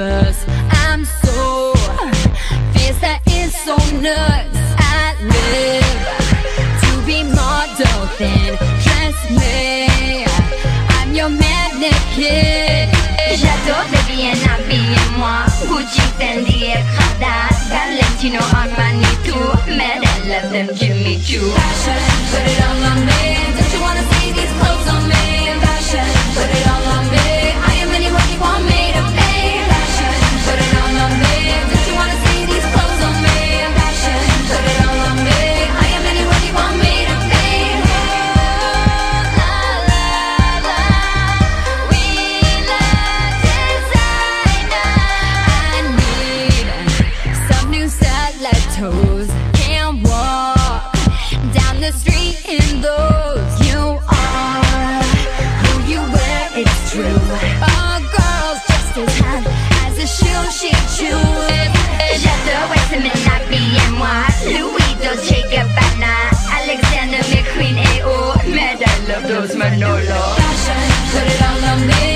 restless. I'm so fierce, that is so nuts. I live to be model than dress me. I'm your mannequin. J'adore baby and habille-moi Gucci, Fendi et Prada Valentino, Armani, tout Men I love them, Jimmy Choo. Fashion, put it all on me. Don't you wanna see these clothes on me? Fashion, put it all on me. I am anyone you want me to be. Fashion, put it all on me. Don't you wanna see these clothes on me? Fashion, put it all on me. I am anyone you want me to be. La la la, we love designer. I need some new stilettos. Can't walk down the street in those. You are who you wear, it's true. All girls just as hot as a shoe she chews. J'adore Westman, habille-moi Louis, Dolce Gabbana Alexander McQueen et oh Men I love those Manolo. Fashion, put it all on me.